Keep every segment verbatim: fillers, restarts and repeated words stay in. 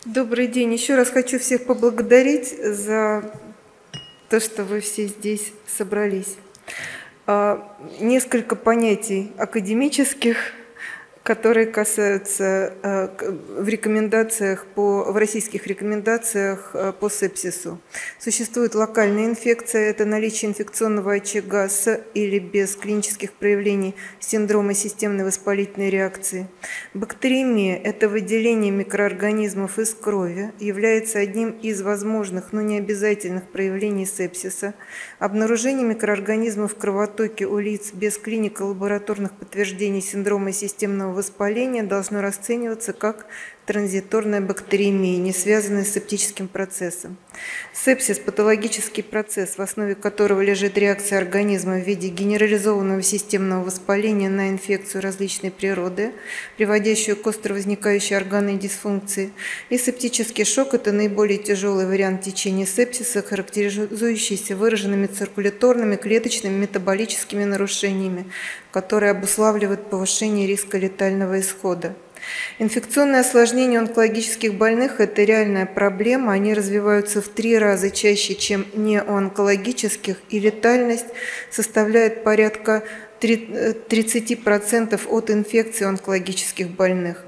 Добрый день. Еще раз хочу всех поблагодарить за то, что вы все здесь собрались. Несколько понятий академических, которые касаются в рекомендациях по, в российских рекомендациях по сепсису. Существует локальная инфекция, это наличие инфекционного очага с или без клинических проявлений синдрома системной воспалительной реакции. Бактериемия – это выделение микроорганизмов из крови, является одним из возможных, но не обязательных проявлений сепсиса. Обнаружение микроорганизмов в кровотоке у лиц без клинико-лабораторных подтверждений синдрома системного воспаление должно расцениваться как транзиторная бактериемия, не связанная с септическим процессом. Сепсис – патологический процесс, в основе которого лежит реакция организма в виде генерализованного системного воспаления на инфекцию различной природы, приводящую к остро возникающей органной дисфункции. И септический шок – это наиболее тяжелый вариант течения сепсиса, характеризующийся выраженными циркуляторными, клеточными, метаболическими нарушениями, которые обуславливают повышение риска летального исхода. Инфекционные осложнения онкологических больных – это реальная проблема. Они развиваются в три раза чаще, чем не у онкологических, и летальность составляет порядка тридцати процентов от инфекции онкологических больных.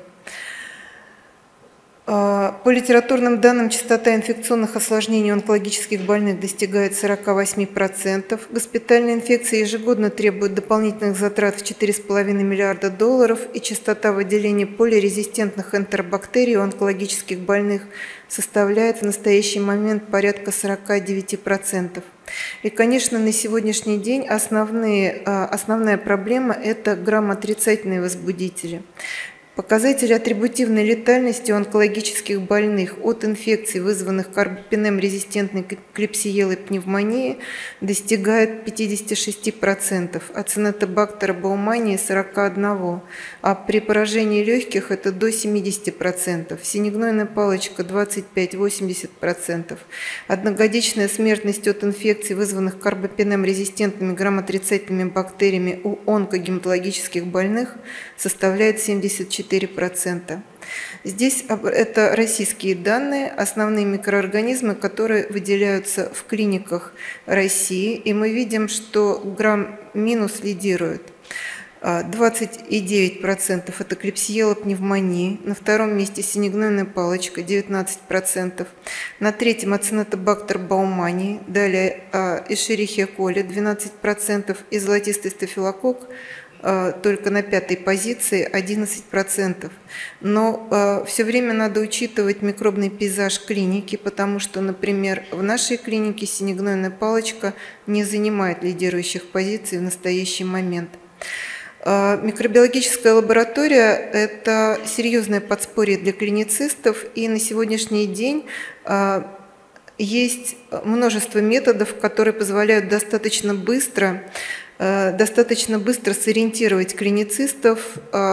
По литературным данным, частота инфекционных осложнений у онкологических больных достигает сорока восьми процентов. Госпитальные инфекции ежегодно требуют дополнительных затрат в четыре с половиной миллиарда долларов, и частота выделения полирезистентных энтеробактерий у онкологических больных составляет в настоящий момент порядка сорока девяти процентов. И, конечно, на сегодняшний день основные, основная проблема – это грамм-отрицательные возбудители. Показатели атрибутивной летальности у онкологических больных от инфекций, вызванных карбапенем-резистентной клепсиелой пневмонией, достигают пятидесяти шести процентов, а цинетобактера баумании – сорока одного процента, а при поражении легких это до семидесяти процентов, синегнойная палочка – двадцать пять — восемьдесят процентов. Одногодичная смертность от инфекций, вызванных карбапенем-резистентными грамм-отрицательными бактериями у онкогематологических больных, составляет семьдесят четыре процента. Здесь это российские данные, основные микроорганизмы, которые выделяются в клиниках России, и мы видим, что грамм-минус лидирует. двадцать девять процентов это клепсиела пневмонии, на втором месте синегнойная палочка – девятнадцать процентов, на третьем ацинетобактер баумании, далее эшерихия коли – двенадцать процентов и золотистый стафилококк только на пятой позиции одиннадцать процентов. Но э, все время надо учитывать микробный пейзаж клиники, потому что, например, в нашей клинике синегнойная палочка не занимает лидирующих позиций в настоящий момент. Э, микробиологическая лаборатория – это серьезное подспорье для клиницистов, и на сегодняшний день э, есть множество методов, которые позволяют достаточно быстро достаточно быстро сориентировать клиницистов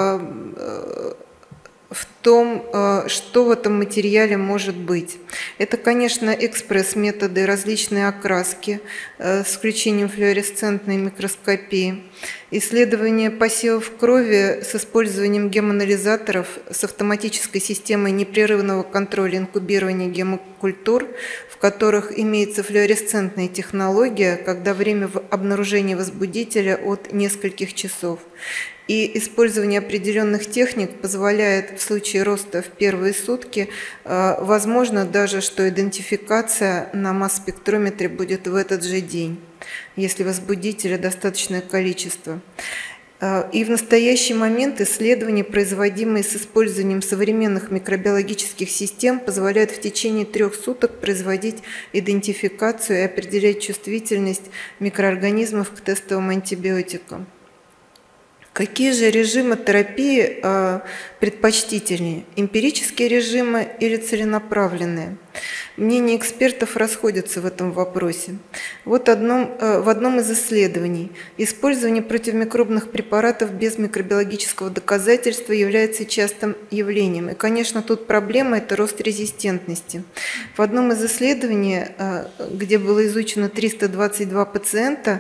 в том, что в этом материале может быть. Это, конечно, экспресс-методы, различные окраски с включением флуоресцентной микроскопии, исследование посевов крови с использованием гемоанализаторов с автоматической системой непрерывного контроля инкубирования гемокультур, в которых имеется флуоресцентная технология, когда время обнаружения возбудителя от нескольких часов. И использование определенных техник позволяет в случае роста в первые сутки, возможно даже, что идентификация на масс-спектрометре будет в этот же день, если возбудителя достаточное количество. И в настоящий момент исследования, производимые с использованием современных микробиологических систем, позволяют в течение трех суток производить идентификацию и определять чувствительность микроорганизмов к тестовым антибиотикам. Какие же режимы терапии э, предпочтительнее? Эмпирические режимы или целенаправленные? Мнения экспертов расходятся в этом вопросе. Вот одном, э, в одном из исследований использование противомикробных препаратов без микробиологического доказательства является частым явлением. И, конечно, тут проблема – это рост резистентности. В одном из исследований, э, где было изучено триста двадцать два пациента,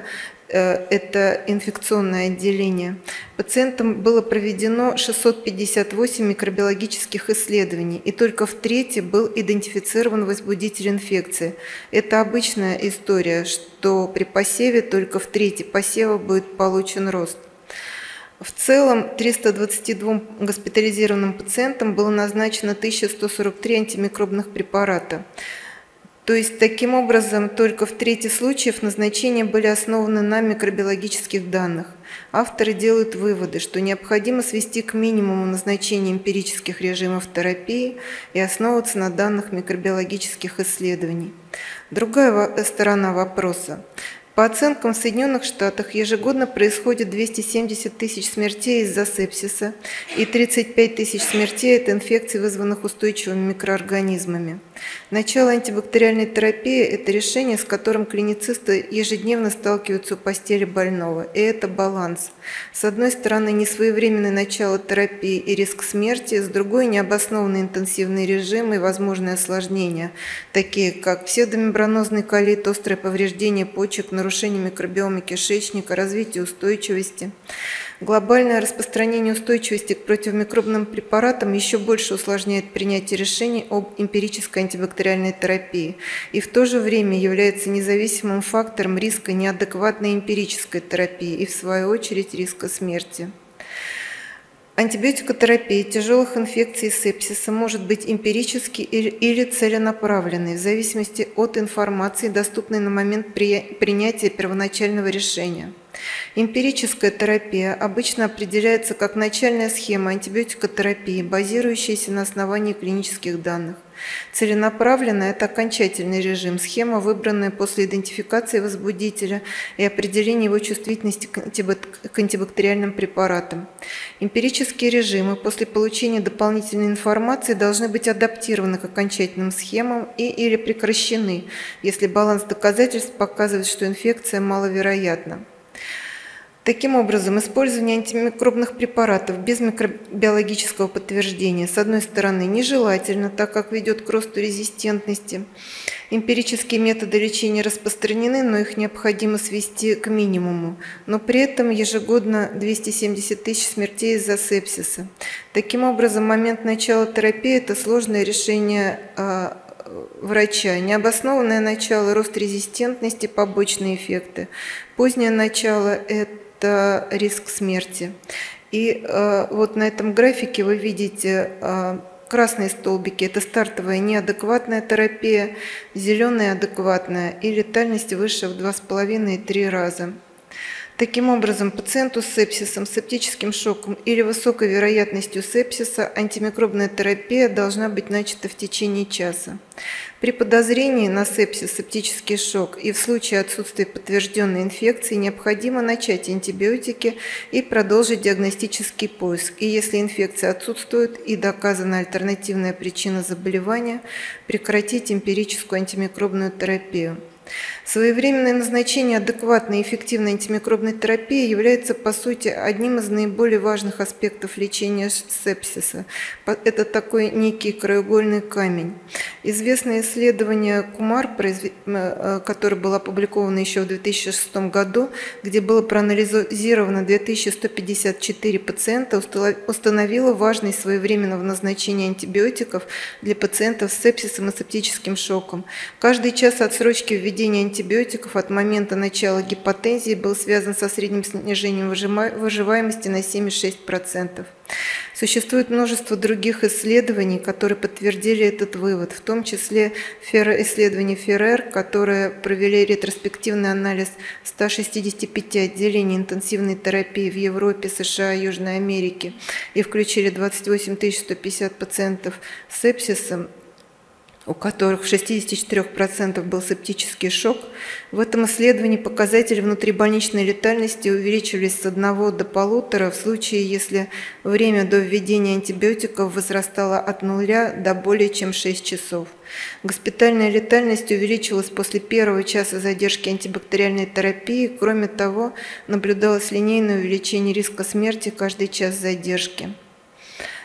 это инфекционное отделение, пациентам было проведено шестьсот пятьдесят восемь микробиологических исследований, и только в трети был идентифицирован возбудитель инфекции. Это обычная история, что при посеве только в трети посева будет получен рост. В целом, тремстам двадцати двум госпитализированным пациентам было назначено тысяча сто сорок три антимикробных препарата. То есть, таким образом, только в трети случаев назначения были основаны на микробиологических данных. Авторы делают выводы, что необходимо свести к минимуму назначение эмпирических режимов терапии и основываться на данных микробиологических исследований. Другая сторона вопроса. По оценкам в Соединенных Штатах ежегодно происходит двести семьдесят тысяч смертей из-за сепсиса и тридцать пять тысяч смертей от инфекций, вызванных устойчивыми микроорганизмами. Начало антибактериальной терапии – это решение, с которым клиницисты ежедневно сталкиваются у постели больного, и это баланс. С одной стороны, несвоевременное начало терапии и риск смерти, с другой – необоснованный интенсивный режим и возможные осложнения, такие как псевдомембранозный колит, острое повреждение почек, нарушение микробиома кишечника, развитие устойчивости. Глобальное распространение устойчивости к противомикробным препаратам еще больше усложняет принятие решений об эмпирической антибактериальной терапии и в то же время является независимым фактором риска неадекватной эмпирической терапии и, в свою очередь, риска смерти. Антибиотикотерапия тяжелых инфекций и сепсиса может быть эмпирически или целенаправленной, в зависимости от информации, доступной на момент принятия первоначального решения. Эмпирическая терапия обычно определяется как начальная схема антибиотикотерапии, базирующаяся на основании клинических данных. Целенаправленная – это окончательный режим, схема, выбранная после идентификации возбудителя и определения его чувствительности к антибактериальным препаратам. Эмпирические режимы после получения дополнительной информации должны быть адаптированы к окончательным схемам и или прекращены, если баланс доказательств показывает, что инфекция маловероятна. Таким образом, использование антимикробных препаратов без микробиологического подтверждения, с одной стороны, нежелательно, так как ведет к росту резистентности. Эмпирические методы лечения распространены, но их необходимо свести к минимуму. Но при этом ежегодно двести семьдесят тысяч смертей из-за сепсиса. Таким образом, момент начала терапии – это сложное решение врача. Необоснованное начало – рост резистентности, побочные эффекты. Позднее начало – это это риск смерти. И э, вот на этом графике вы видите э, красные столбики – это стартовая неадекватная терапия, зеленая адекватная и летальность выше в два с половиной — три раза. Таким образом, пациенту с сепсисом, септическим шоком или высокой вероятностью сепсиса антимикробная терапия должна быть начата в течение часа. При подозрении на сепсис, септический шок и в случае отсутствия подтвержденной инфекции необходимо начать антибиотики и продолжить диагностический поиск. И если инфекция отсутствует и доказана альтернативная причина заболевания, прекратить эмпирическую антимикробную терапию. Своевременное назначение адекватной и эффективной антимикробной терапии является, по сути, одним из наиболее важных аспектов лечения сепсиса. Это такой некий краеугольный камень. Известное исследование Кумар, которое было опубликовано еще в две тысячи шестом году, где было проанализировано две тысячи сто пятьдесят четыре пациента, установило важность своевременного назначения антибиотиков для пациентов с сепсисом и септическим шоком. Каждый час отсрочки введения антибиотиков от момента начала гипотензии был связан со средним снижением выживаемости на семь и шесть десятых процента. Существует множество других исследований, которые подтвердили этот вывод, в том числе исследование Феррер, которые провели ретроспективный анализ ста шестидесяти пяти отделений интенсивной терапии в Европе, США и Южной Америке и включили двадцать восемь тысяч сто пятьдесят пациентов с сепсисом, у которых в шестидесяти четырёх процентах был септический шок. В этом исследовании показатели внутрибольничной летальности увеличивались с одного до полутора в случае, если время до введения антибиотиков возрастало от нуля до более чем шести часов. Госпитальная летальность увеличилась после первого часа задержки антибактериальной терапии. Кроме того, наблюдалось линейное увеличение риска смерти каждый час задержки.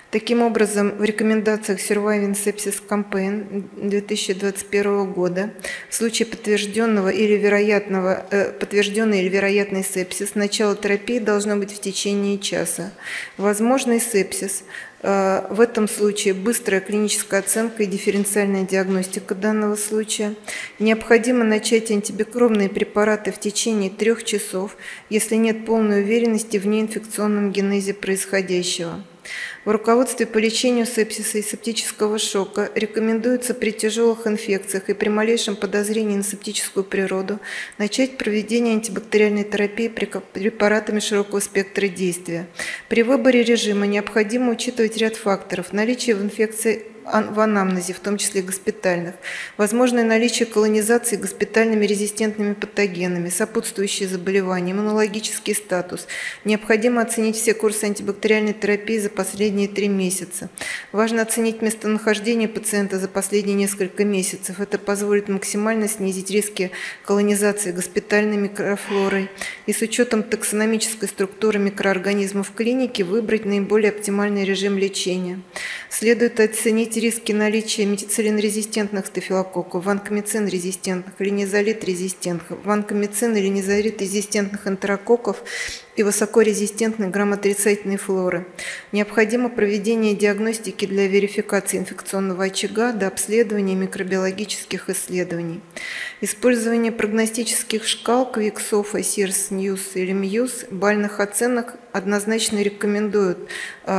Таким образом, в рекомендациях Surviving Sepsis Campaign две тысячи двадцать первого года в случае подтвержденного или вероятного, э, подтвержденный или вероятный сепсис начало терапии должно быть в течение часа. Возможный сепсис. Э, в этом случае быстрая клиническая оценка и дифференциальная диагностика данного случая. Необходимо начать антибикробные препараты в течение трех часов, если нет полной уверенности в неинфекционном генезе происходящего. В руководстве по лечению сепсиса и септического шока рекомендуется при тяжелых инфекциях и при малейшем подозрении на септическую природу начать проведение антибактериальной терапии препаратами широкого спектра действия. При выборе режима необходимо учитывать ряд факторов: наличие в инфекции в анамнезе, в том числе госпитальных, возможное наличие колонизации госпитальными резистентными патогенами, сопутствующие заболевания, иммунологический статус. Необходимо оценить все курсы антибактериальной терапии за последние три месяца. Важно оценить местонахождение пациента за последние несколько месяцев. Это позволит максимально снизить риски колонизации госпитальной микрофлорой и с учетом таксономической структуры микроорганизмов в клинике выбрать наиболее оптимальный режим лечения. Следует оценить риски наличия метицилин-резистентных стафилококков, ванкомицин-резистентных или низолит-резистентных, ванкомицин или низолит-резистентных энтерококков и высокорезистентной грамотрицательной флоры. Необходимо проведение диагностики для верификации инфекционного очага до обследования микробиологических исследований. Использование прогностических шкал Квиксофа, Сирс, Ньюс или Мьюз бальных оценок однозначно рекомендуют э,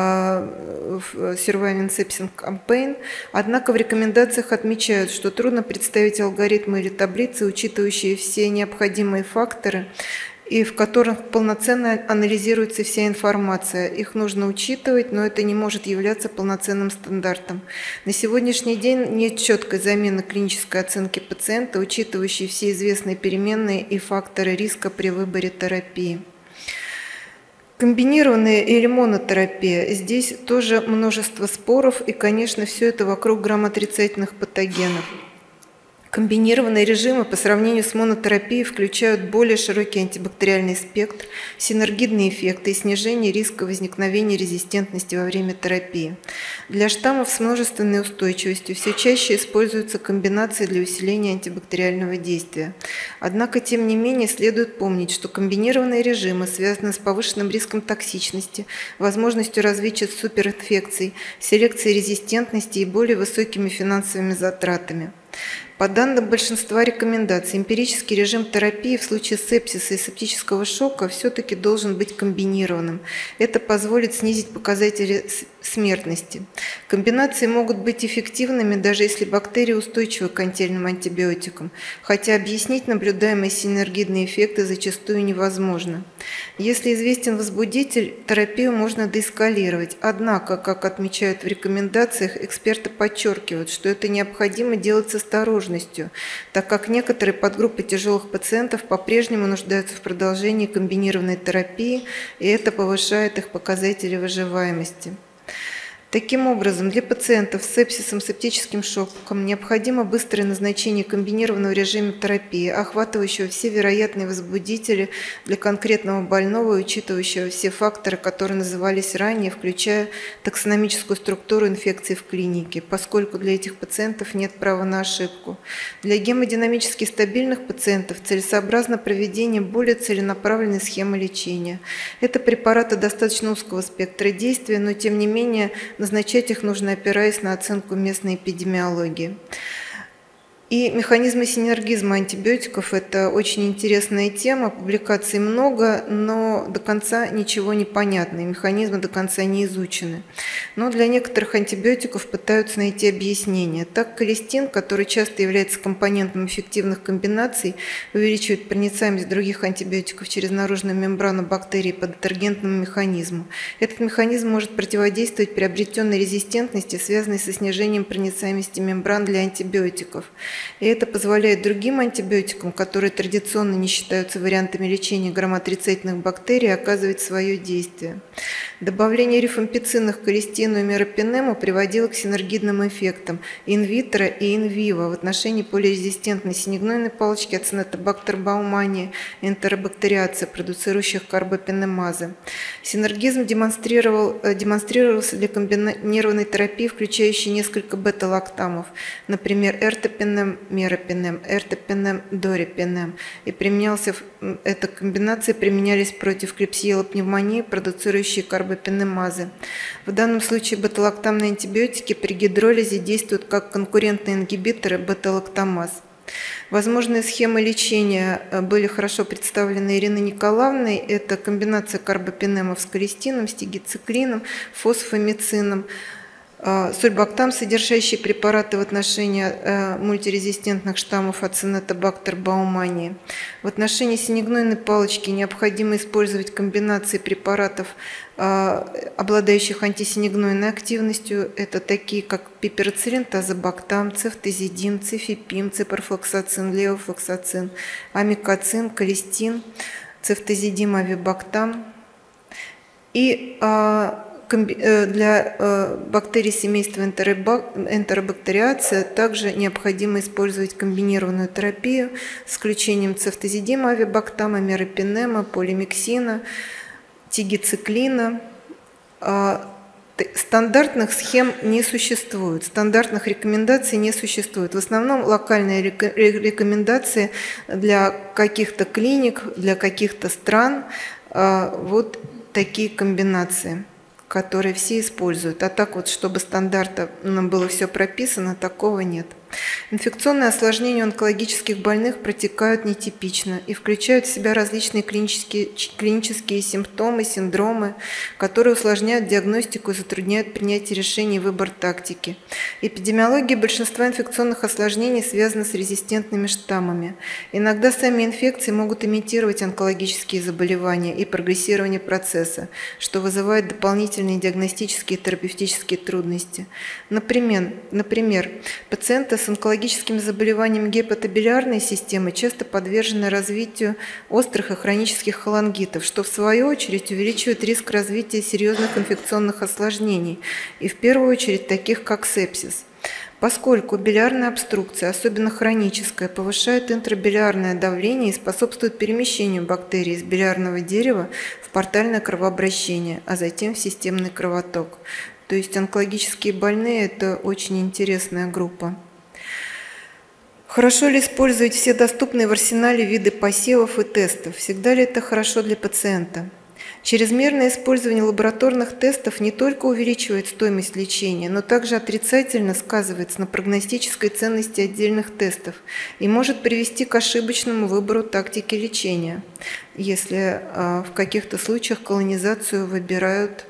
в Surviving Sepsis Campaign, однако в рекомендациях отмечают, что трудно представить алгоритмы или таблицы, учитывающие все необходимые факторы, и в которых полноценно анализируется вся информация. Их нужно учитывать, но это не может являться полноценным стандартом. На сегодняшний день нет четкой замены клинической оценки пациента, учитывающей все известные переменные и факторы риска при выборе терапии. Комбинированная или монотерапия. Здесь тоже множество споров, и, конечно, все это вокруг грамотрицательных патогенов. Комбинированные режимы по сравнению с монотерапией включают более широкий антибактериальный спектр, синергидные эффекты и снижение риска возникновения резистентности во время терапии. Для штаммов с множественной устойчивостью все чаще используются комбинации для усиления антибактериального действия. Однако, тем не менее, следует помнить, что комбинированные режимы связаны с повышенным риском токсичности, возможностью развития суперинфекций, селекцией резистентности и более высокими финансовыми затратами. По данным большинства рекомендаций, эмпирический режим терапии в случае сепсиса и септического шока все-таки должен быть комбинированным. Это позволит снизить показатели смертности. Комбинации могут быть эффективными, даже если бактерии устойчивы к антельным антибиотикам, хотя объяснить наблюдаемые синергидные эффекты зачастую невозможно. Если известен возбудитель, терапию можно деэскалировать. Однако, как отмечают в рекомендациях, эксперты подчеркивают, что это необходимо делать с осторожностью, так как некоторые подгруппы тяжелых пациентов по-прежнему нуждаются в продолжении комбинированной терапии, и это повышает их показатели выживаемости. Таким образом, для пациентов с сепсисом, септическим шоком необходимо быстрое назначение комбинированного режима терапии, охватывающего все вероятные возбудители для конкретного больного и учитывающего все факторы, которые назывались ранее, включая таксономическую структуру инфекции в клинике, поскольку для этих пациентов нет права на ошибку. Для гемодинамически стабильных пациентов целесообразно проведение более целенаправленной схемы лечения. Это препараты достаточно узкого спектра действия, но тем не менее назначать их нужно, опираясь на оценку местной эпидемиологии. И механизмы синергизма антибиотиков – это очень интересная тема, публикаций много, но до конца ничего не понятно, и механизмы до конца не изучены. Но для некоторых антибиотиков пытаются найти объяснение. Так, колистин, который часто является компонентом эффективных комбинаций, увеличивает проницаемость других антибиотиков через наружную мембрану бактерий по детергентному механизму. Этот механизм может противодействовать приобретенной резистентности, связанной со снижением проницаемости мембран для антибиотиков. И это позволяет другим антибиотикам, которые традиционно не считаются вариантами лечения грамотрицательных бактерий, оказывать свое действие. Добавление рифампицина к колистину и меропинему приводило к синергидным эффектам инвитро и инвиво в отношении полирезистентной синегнойной палочки ацинетобактер баумании и энтеробактериации, продуцирующих карбопенемазы. Синергизм демонстрировал, демонстрировался для комбинированной терапии, включающей несколько бета-лактамов, например, эртопенем, меропенем, эртопенем, дорепенем, и применялся, эта комбинация применялись против клепсиела пневмонии, продуцирующей карбопенемазы. В данном случае бета-лактамные антибиотики при гидролизе действуют как конкурентные ингибиторы бета-лактамаз. Возможные схемы лечения были хорошо представлены Ириной Николаевной. Это комбинация карбопенемов с колистином, стигициклином, фосфомицином, сульбактам, содержащие препараты в отношении мультирезистентных штаммов ацинетобактер баумании. В отношении синегнойной палочки необходимо использовать комбинации препаратов, обладающих антисинегнойной активностью. Это такие, как пиперацилин, тазобактам, цефтазидин, цифипим, ципрофлоксацин, левофлоксацин, амикоцин, колистин, цефтазидим, авибактам. И для бактерий семейства энтеробактериация также необходимо использовать комбинированную терапию с включением цефтазидима, авибактама, меропинема, полимиксина, тигициклина. Стандартных схем не существует, стандартных рекомендаций не существует. В основном локальные рекомендации для каких-то клиник, для каких-то стран, вот такие комбинации, которые все используют. А так вот, чтобы стандартно было все прописано, такого нет. Инфекционные осложнения у онкологических больных протекают нетипично и включают в себя различные клинические, клинические симптомы, синдромы, которые усложняют диагностику и затрудняют принятие решений и выбор тактики. Эпидемиология большинства инфекционных осложнений связана с резистентными штаммами. Иногда сами инфекции могут имитировать онкологические заболевания и прогрессирование процесса, что вызывает дополнительные диагностические и терапевтические трудности. Например, например пациенты с онкологическими заболеваниями гепатобилиарной системы часто подвержены развитию острых и хронических холангитов, что в свою очередь увеличивает риск развития серьезных инфекционных осложнений, и в первую очередь таких как сепсис. Поскольку билиарная обструкция, особенно хроническая, повышает интрабилиарное давление и способствует перемещению бактерий из билиарного дерева в портальное кровообращение, а затем в системный кровоток. То есть онкологические больные – это очень интересная группа. Хорошо ли использовать все доступные в арсенале виды посевов и тестов? Всегда ли это хорошо для пациента? Чрезмерное использование лабораторных тестов не только увеличивает стоимость лечения, но также отрицательно сказывается на прогностической ценности отдельных тестов и может привести к ошибочному выбору тактики лечения, если в каких-то случаях колонизацию выбирают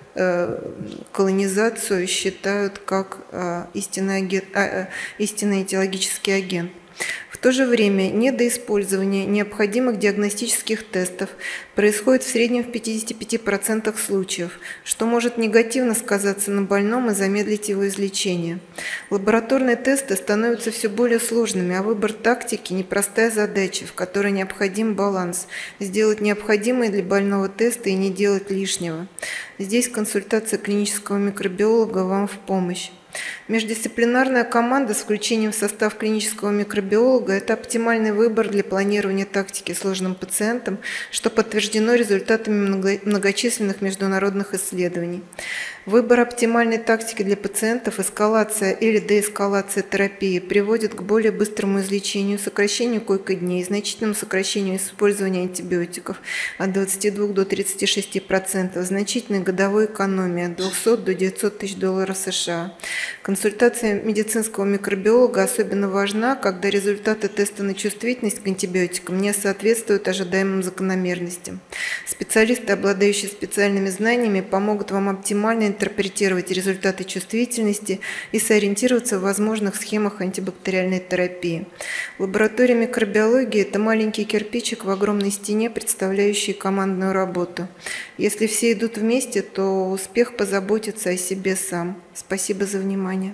колонизацию считают как истинный, агент, истинный этиологический агент. В то же время недоиспользование необходимых диагностических тестов происходит в среднем в пятидесяти пяти процентах случаев, что может негативно сказаться на больном и замедлить его излечение. Лабораторные тесты становятся все более сложными, а выбор тактики – непростая задача, в которой необходим баланс – сделать необходимые для больного тесты и не делать лишнего. Здесь консультация клинического микробиолога вам в помощь. Междисциплинарная команда с включением в состав клинического микробиолога – это оптимальный выбор для планирования тактики сложным пациентам, что подтверждено результатами многочисленных международных исследований. Выбор оптимальной тактики для пациентов, эскалация или деэскалация терапии приводит к более быстрому излечению, сокращению койко-дней, значительному сокращению использования антибиотиков от двадцати двух до тридцати шести процентов, значительной годовой экономии от двухсот до девятисот тысяч долларов США. Консультация медицинского микробиолога особенно важна, когда результаты теста на чувствительность к антибиотикам не соответствуют ожидаемым закономерностям. Специалисты, обладающие специальными знаниями, помогут вам оптимально интерпретировать результаты чувствительности и сориентироваться в возможных схемах антибактериальной терапии. Лаборатория микробиологии – это маленький кирпичик в огромной стене, представляющий командную работу. Если все идут вместе, то успех позаботится о себе сам. Спасибо за внимание.